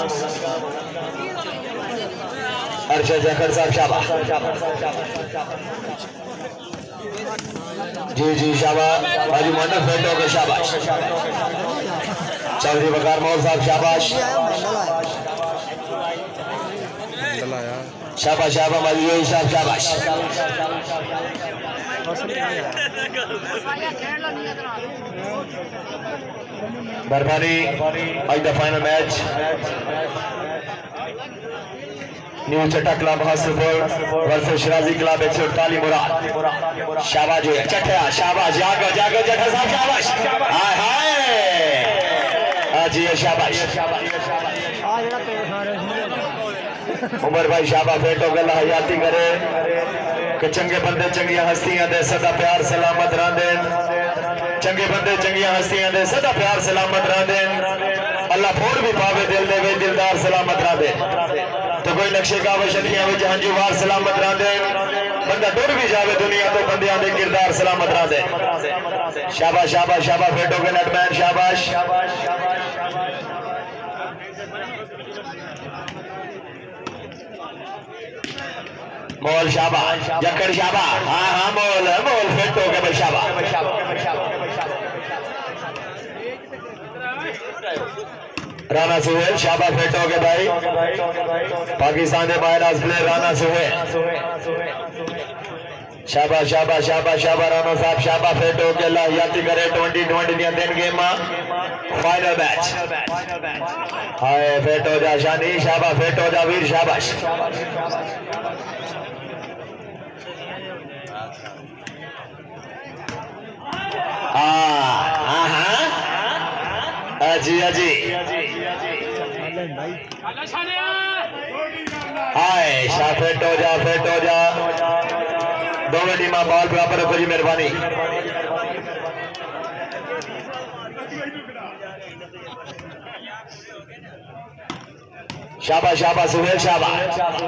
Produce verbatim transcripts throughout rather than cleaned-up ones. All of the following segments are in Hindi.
अरशद जखर साहब शाबाश। जी जी शाबाश। बाजू मोहम्मद फेटो के शाबाश। चौधरी बकार मोहम्मद साहब शाबाश शाबाश शाबाश। बाजू साहब शाबाश। बरबानी आज the final match new Chatta club Hasilpur versus Shirazi club एक सौ अड़तालीस मुराद। शाबाश जो है चट्टा शाबाश। जागो जागो जट्टा साहब शाबाश। हाय हाय जी शाबाश। उमर भाई शाबाश। फेटो गला हयाती करे कि चंगे बंदे चंगिया हस्तियां दे सदा प्यार सलामत रहंदे। चंगे बंदे चंगिया हस्तियां दे सदा प्यार सलामत रहंदे। अल्लाह फोड़ भी पावे दिल दे वे दिलदार सलामत रहंदे। तो कोई नक्शे गावे शकियां विच हंजूवार सलामत रहंदे। बंदा डर भी जावे दुनिया तो बंदियां दे किरदार सलामत रहंदे। शाबाश शाबाश शाबाश। फेटो के नटमैन शाबाश। मोल शाबाश। जक्कर शाबाश। हाँ हाँ मोल मोल फेटो के शाबाश। राना सुहेल शाबाश। फेटो के भाई पाकिस्तान के बायराज प्लेयर राना सुहेल शाबाश शाबाश शाबाश शाबाश। राना साहब शाबाश। फेटो के लाहियाती करे ट्वेंटी ट्वेंटी दिया तीन गेम फाइनल मैच। हाय फेटो जा शानी शाबाश। फेटो जा वीर शाबाश। जी जी हाय शाह। फेटो जा फेटो जा। दोनों टीम बॉल बराबर रखो जी मेहरबानी। शाबाश शाबाश सुहेल शाबाश।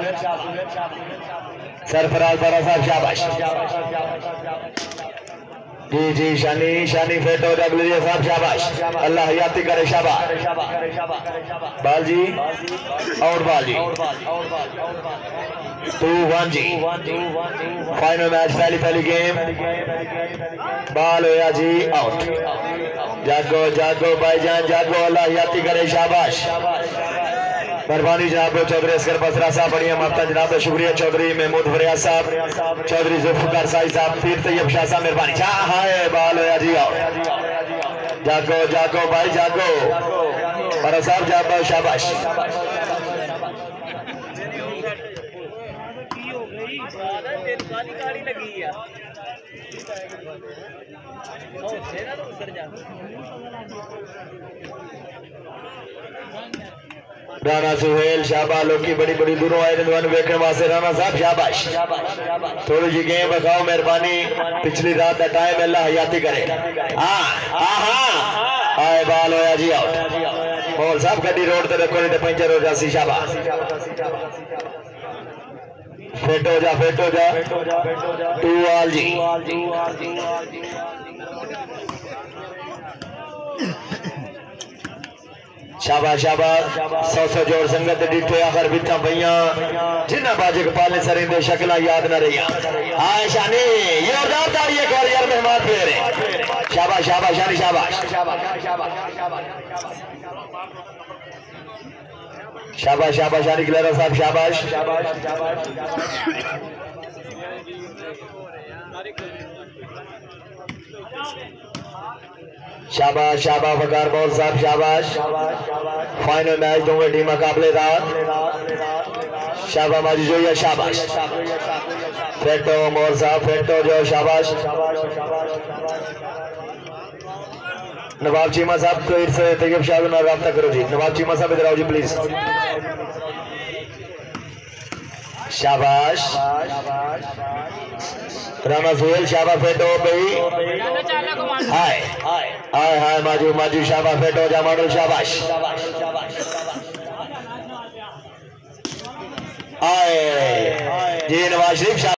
सरफराज बरा साहब शाबाश। जी जी शानी शानी। फेटो जगलिया साहब शाबाश। अल्लाह हयाती करे शाबाश। बाल जी और बाल जी टू वन जी। फाइनल मैच पहली पहली गेम बाल होया जी आउट। जागो जागो भाईजान जागो। अल्लाह हयाती करे शाबाश। मेहरबानी जनाब चौधरी असगर बसरा साहब बढ़िया माफता जनाब शुक्रिया। चौधरी महमूद फरियाद साहब चौधरी जुल्फकार साई साहब पीर तैयब शाह साहब मेहरबानी। हाय बाल होया जी आओ। जागो जागो भाई जागो। बरा साहब जागो शाबाश। राना सुहेल शाबाश। लोग बड़ी बड़ी दूरों आए वेखने वास्ते राना साहब शाबाश। थोड़ी जी गेम बखाओ मेहरबानी। पिछली रात का टाइम अल्लाह हयाती करे। हाँ हाँ आए बाल होया जी आउट। मोल साहब गड्डी रोड ते रखो नहीं तो पंचर हो जासी। शाबाश। फेटो जा फेटो जा टू आल जी। शाबाश शाबाश। सौ सौ जोड़ संगत डिठे आखिर बिठा पईया जिन्ना बाजे पाले सरिंदे शक्ल याद न रही। हाँ शानी जोरदार ताड़ी एक बार यार मेहमान फेरे। शाबाश शाबाश शानी शाबाश शाबाश शाबाश शानी गिलारा साहब शाबाश। शाबाश शाबाश वकार मौल साहब शाबाश। फाइनल मैच दोनों टीम मुकाबलेदार। शाबाश माजी जो है शाबाश। फेटो मौल साहब फेटो जो शाबाश। नवाब चीमा साहब तो इरसे तैयब शाह ना रब्ता करो जी। नवाब चीमा साहब इधर आओ जी प्लीज। शाबाश। राना सुहेल शाबाश। फेटो भाई हाय हाय हाय माजू माजू शाबाश। फेटो जा मॉडल शाबाश। आए जी नवाज शरीफ।